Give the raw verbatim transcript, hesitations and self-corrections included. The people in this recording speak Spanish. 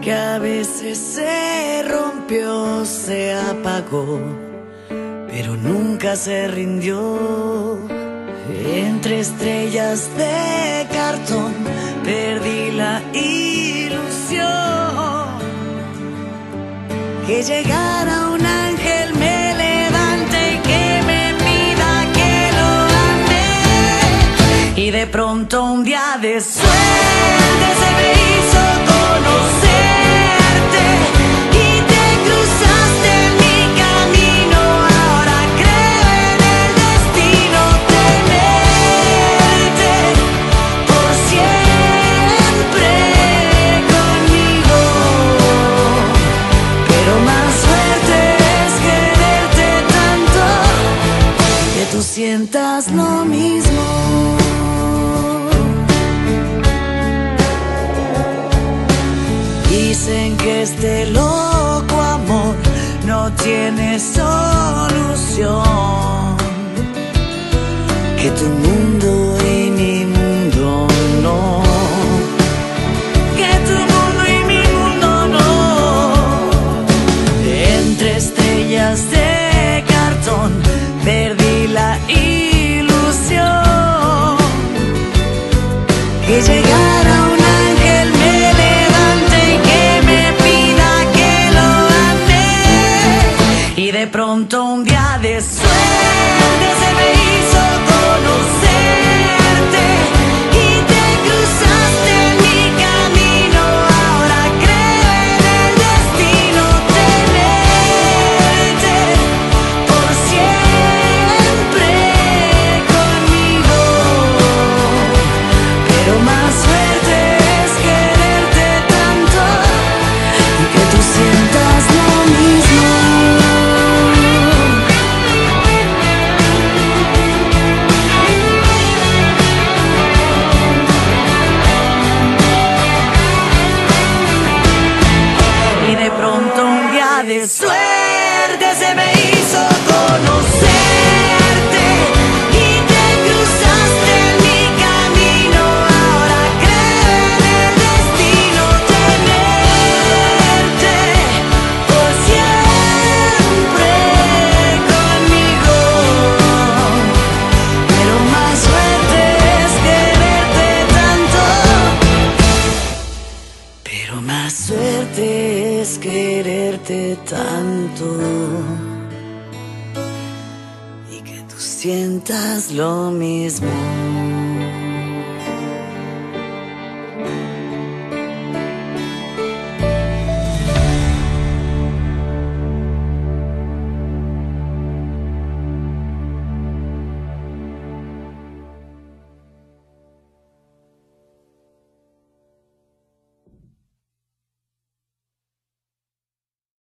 que a veces se rompió, se apagó, pero nunca se rindió. Entre estrellas de cartón perdí la ilusión que llegara un ángel, me levante y que me pida que lo ame. Y de pronto un día de suerte se me hizo conocerte y te cruzaste en mi camino. Ahora creo en el destino, tenerte por siempre conmigo. Pero más suerte es quererte tanto que tú sientas lo mismo. Dicen que este loco amor no tiene solución, que tu mundo y mi mundo no, que tu mundo y mi mundo no. Entre estrellas de cartón perdí la ilusión que llegara un ángel, me levante y que me pida que lo ame. Y de pronto un día de suerte se me hizo conocerte y te cruzaste en mi camino. Ahora creo en el destino, tenerte por siempre conmigo. Pero más suerte es quererte tanto y que tú sientas lo mismo. Y de pronto un día de suerte se me hizo conocerte y te cruzaste en mi camino. Ahora creo en el destino, tenerte por siempre conmigo. Pero más suerte es quererte tanto, pero más suerte es quererte tanto y que tú sientas lo mismo.